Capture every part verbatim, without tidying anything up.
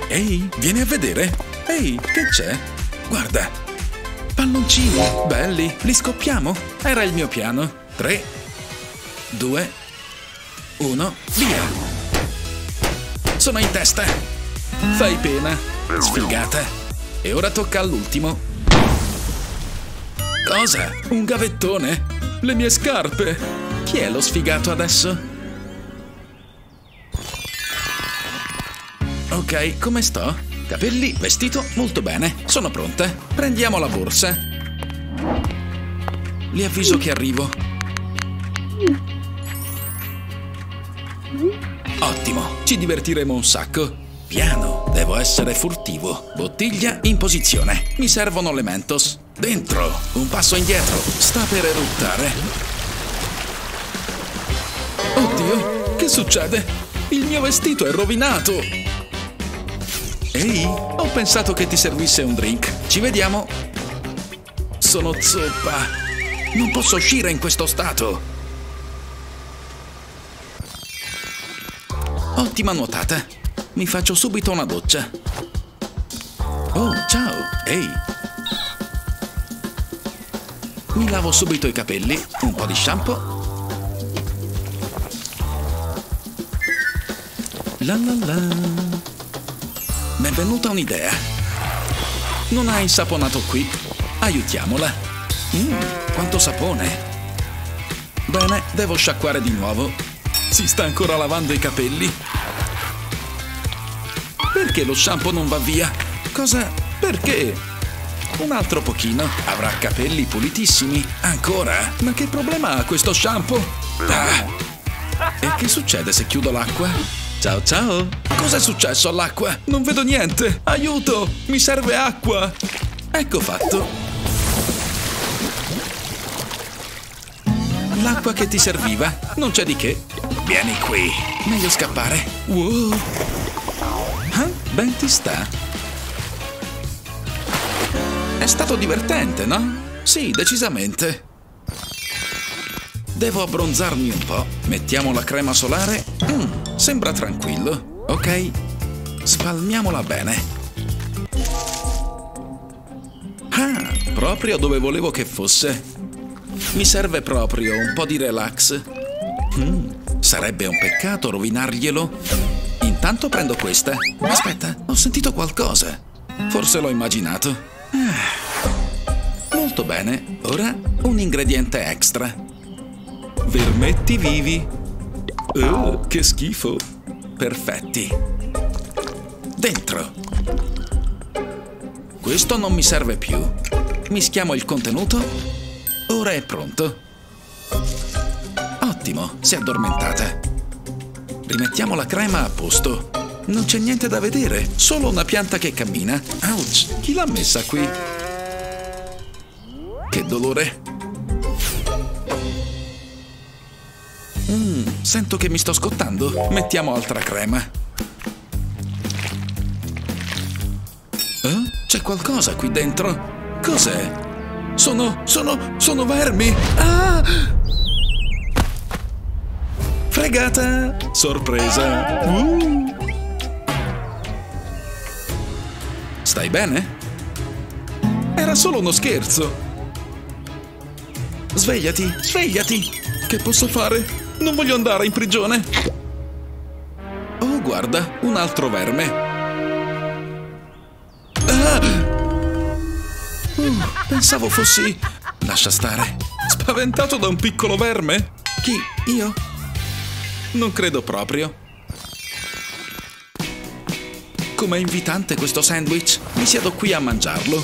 Ehi, vieni a vedere. Ehi, che c'è? Guarda. Palloncini, belli. Li scoppiamo? Era il mio piano. Tre, due, uno, via. Sono in testa. Fai pena. Sfigata. E ora tocca all'ultimo. Cosa? Un gavettone? Le mie scarpe? Chi è lo sfigato adesso? Ok, come sto? Capelli, vestito, molto bene. Sono pronta. Prendiamo la borsa. Li avviso che arrivo. Ottimo, ci divertiremo un sacco. Piano, devo essere furtivo. Bottiglia in posizione. Mi servono le Mentos. Dentro, un passo indietro. Sta per eruttare. Oddio, che succede? Il mio vestito è rovinato. Ehi, ho pensato che ti servisse un drink. Ci vediamo. Sono zoppa. Non posso uscire in questo stato. Ottima nuotata. Mi faccio subito una doccia. Oh, ciao. Ehi. Mi lavo subito i capelli. Un po' di shampoo. La la la. Mi è venuta un'idea. Non ha insaponato qui. Aiutiamola. Mm, quanto sapone. Bene, devo sciacquare di nuovo. Si sta ancora lavando i capelli. Perché lo shampoo non va via? Cosa? Perché? Un altro pochino. Avrà capelli pulitissimi. Ancora? Ma che problema ha questo shampoo? Ah. E che succede se chiudo l'acqua? Ciao ciao! Cos'è successo all'acqua? Non vedo niente! Aiuto! Mi serve acqua! Ecco fatto! L'acqua che ti serviva? Non c'è di che! Vieni qui! Meglio scappare! Wow! Ah, ben ti sta! È stato divertente, no? Sì, decisamente! Devo abbronzarmi un po'. Mettiamo la crema solare. Mm, sembra tranquillo. Ok. Spalmiamola bene. Ah, proprio dove volevo che fosse. Mi serve proprio un po' di relax. Mm, sarebbe un peccato rovinarglielo. Intanto prendo questa. Aspetta, ho sentito qualcosa. Forse l'ho immaginato. Ah, molto bene. Ora un ingrediente extra. Vermetti vivi. Oh, che schifo. Perfetti. Dentro. Questo non mi serve più. Mischiamo il contenuto. Ora è pronto. Ottimo, si è addormentata. Rimettiamo la crema a posto. Non c'è niente da vedere, solo una pianta che cammina. Ouch, chi l'ha messa qui? Che dolore. Mm, sento che mi sto scottando. Mettiamo altra crema. Eh? C'è qualcosa qui dentro? Cos'è? Sono... sono... sono vermi! Ah! Fregata! Sorpresa! Uh! Stai bene? Era solo uno scherzo! Svegliati! Svegliati! Che posso fare? Non voglio andare in prigione! Oh, guarda, un altro verme! Ah! Uh, pensavo fossi... Lascia stare. Spaventato da un piccolo verme? Chi? Io? Non credo proprio. Com'è invitante questo sandwich. Mi siedo qui a mangiarlo.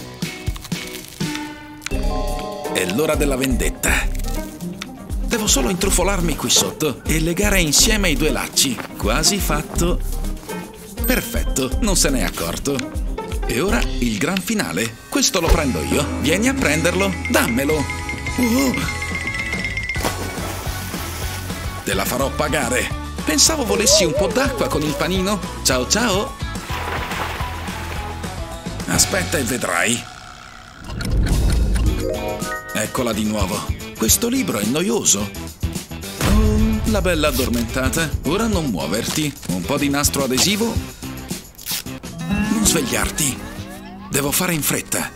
È l'ora della vendetta. Devo solo intrufolarmi qui sotto e legare insieme i due lacci. Quasi fatto. Perfetto, non se n'è accorto. E ora il gran finale. Questo lo prendo io. Vieni a prenderlo. Dammelo. Oh. Te la farò pagare. Pensavo volessi un po' d'acqua con il panino. Ciao ciao. Aspetta e vedrai. Eccola di nuovo. Questo libro è noioso. Oh, la bella addormentata. Ora non muoverti. Un po' di nastro adesivo. svegliarti. Devo fare in fretta.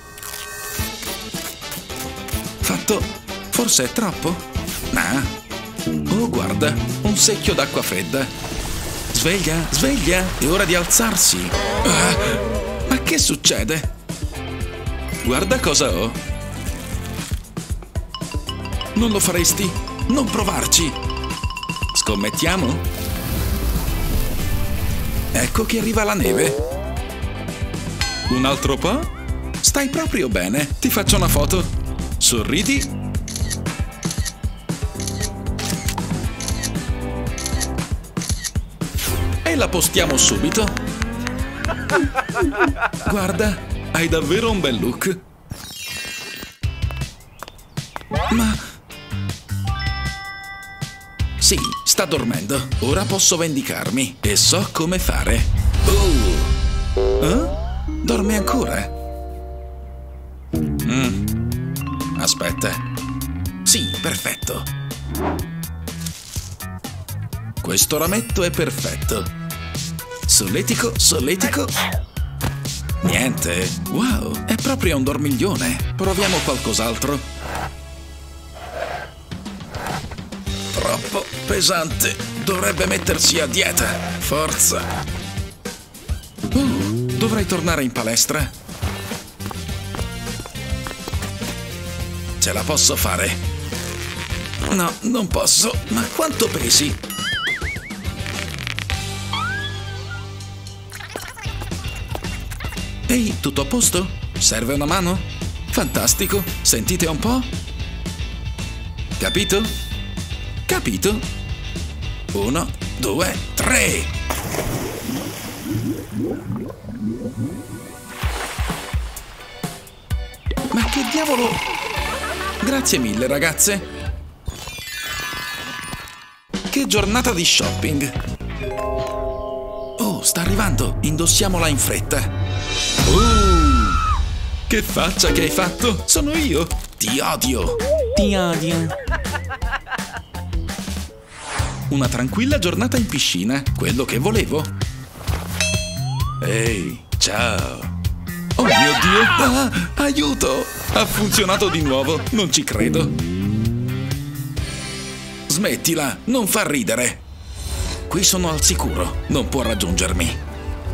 Fatto. Forse è troppo? Ah. Oh, guarda, un secchio d'acqua fredda. Sveglia, sveglia, è ora di alzarsi. Ah, ma che succede? Guarda cosa ho. Non lo faresti? Non provarci. Scommettiamo? Ecco che arriva la neve. Un altro po'? Stai proprio bene. Ti faccio una foto. Sorridi. E la postiamo subito. Guarda, hai davvero un bel look. Ma... Sì, sta dormendo. Ora posso vendicarmi e so come fare. Oh! Eh? Dorme ancora? Mm. Aspetta. Sì, perfetto. Questo rametto è perfetto. Solletico, solletico. Niente. Wow, è proprio un dormiglione. Proviamo qualcos'altro. Troppo pesante. Dovrebbe mettersi a dieta. Forza. Uh, dovrei tornare in palestra. Ce la posso fare. No, non posso. Ma quanto pesi? Ehi, tutto a posto? Serve una mano? Fantastico. Sentite un po'? Capito? Capito? Uno, due, tre. Ma che diavolo? Grazie mille, ragazze. Che giornata di shopping. Oh, sta arrivando. Indossiamola in fretta. Uh, che faccia che hai fatto? Sono io. Ti odio. Ti odio. Una tranquilla giornata in piscina. Quello che volevo. Ehi, ciao. Oh mio Dio. Ah, aiuto. Ha funzionato di nuovo. Non ci credo. Smettila. Non fa ridere. Qui sono al sicuro. Non può raggiungermi.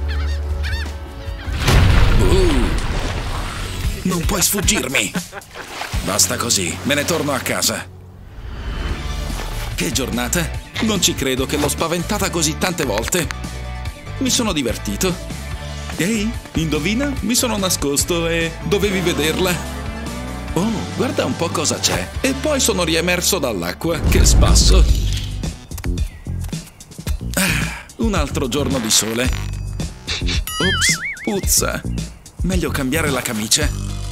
Uh, non puoi sfuggirmi. Basta così, me ne torno a casa. Che giornata? Non ci credo che l'ho spaventata così tante volte. Mi sono divertito. Ehi, indovina? Mi sono nascosto e dovevi vederla. Oh, guarda un po' cosa c'è. E poi sono riemerso dall'acqua. Che spasso. Ah, un altro giorno di sole. Ops, puzza. Meglio cambiare la camicia.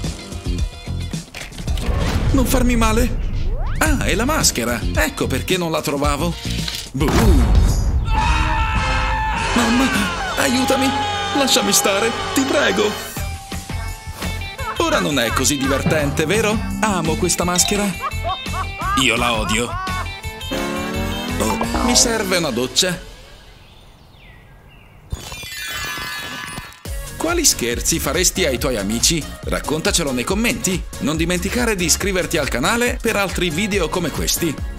Non farmi male. Ah, è la maschera. Ecco perché non la trovavo. Buh. Mamma, aiutami. Lasciami stare, ti prego. Ora non è così divertente, vero? Amo questa maschera. Io la odio. Oh, mi serve una doccia. Quali scherzi faresti ai tuoi amici? Raccontacelo nei commenti. Non dimenticare di iscriverti al canale per altri video come questi.